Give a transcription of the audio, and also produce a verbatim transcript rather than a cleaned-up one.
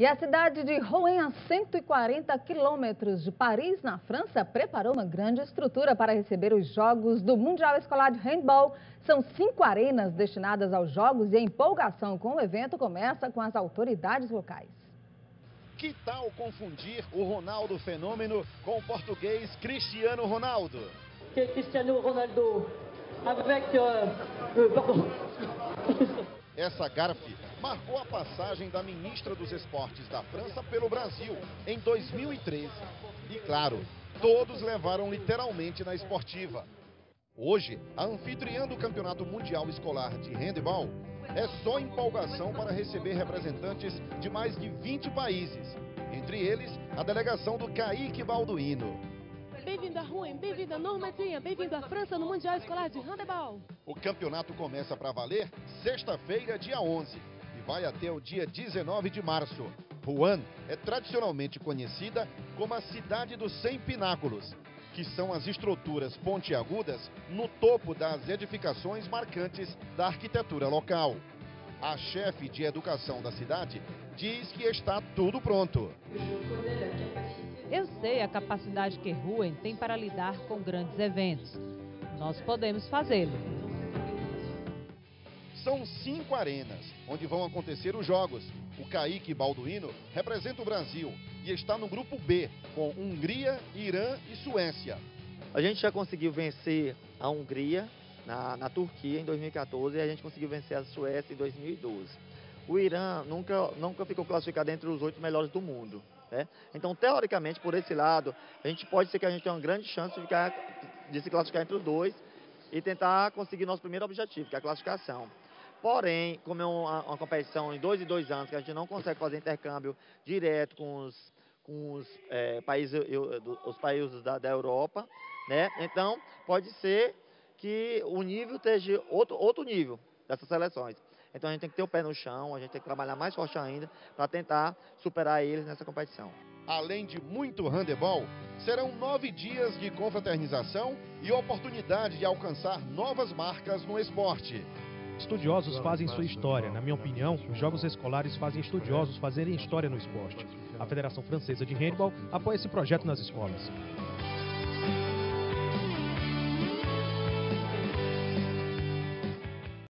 E a cidade de Rouen, a cento e quarenta quilômetros de Paris, na França, preparou uma grande estrutura para receber os Jogos do Mundial Escolar de Handball. São cinco arenas destinadas aos Jogos e a empolgação com o evento começa com as autoridades locais. Que tal confundir o Ronaldo Fenômeno com o português Cristiano Ronaldo? Cristiano Ronaldo, avec, euh, pardon. Essa garfe marcou a passagem da ministra dos Esportes da França pelo Brasil em dois mil e treze. E claro, todos levaram literalmente na esportiva. Hoje, a anfitriã do Campeonato Mundial Escolar de Handebol é só empolgação para receber representantes de mais de vinte países. Entre eles, a delegação do Kaique Balduino. Bem-vindo a Rouen, bem-vindo a Normandia, bem-vindo à França no Mundial Escolar de Handebol. O campeonato começa para valer sexta-feira, dia onze, e vai até o dia dezenove de março. Rouen é tradicionalmente conhecida como a cidade dos cem pináculos, que são as estruturas pontiagudas no topo das edificações marcantes da arquitetura local. A chefe de educação da cidade diz que está tudo pronto. Eu sei a capacidade que Rouen tem para lidar com grandes eventos. Nós podemos fazê-lo. São cinco arenas onde vão acontecer os jogos. O Kaique Balduino representa o Brasil e está no grupo B, com Hungria, Irã e Suécia. A gente já conseguiu vencer a Hungria na, na Turquia em dois mil e quatorze e a gente conseguiu vencer a Suécia em dois mil e doze. O Irã nunca, nunca ficou classificado entre os oito melhores do mundo. Né? Então, teoricamente, por esse lado, a gente pode ser que a gente tenha uma grande chance de, ficar, de se classificar entre os dois e tentar conseguir nosso primeiro objetivo, que é a classificação. Porém, como é uma, uma competição em dois e dois anos, que a gente não consegue fazer intercâmbio direto com os, com os, é, países, eu, os países da, da Europa, né? Então, pode ser que o nível esteja outro, outro nível dessas seleções. Então, a gente tem que ter o pé no chão, a gente tem que trabalhar mais forte ainda para tentar superar eles nessa competição. Além de muito handebol, serão nove dias de confraternização e oportunidade de alcançar novas marcas no esporte. Estudiosos fazem sua história. Na minha opinião, os Jogos Escolares fazem estudiosos fazerem história no esporte. A Federação Francesa de Handebol apoia esse projeto nas escolas.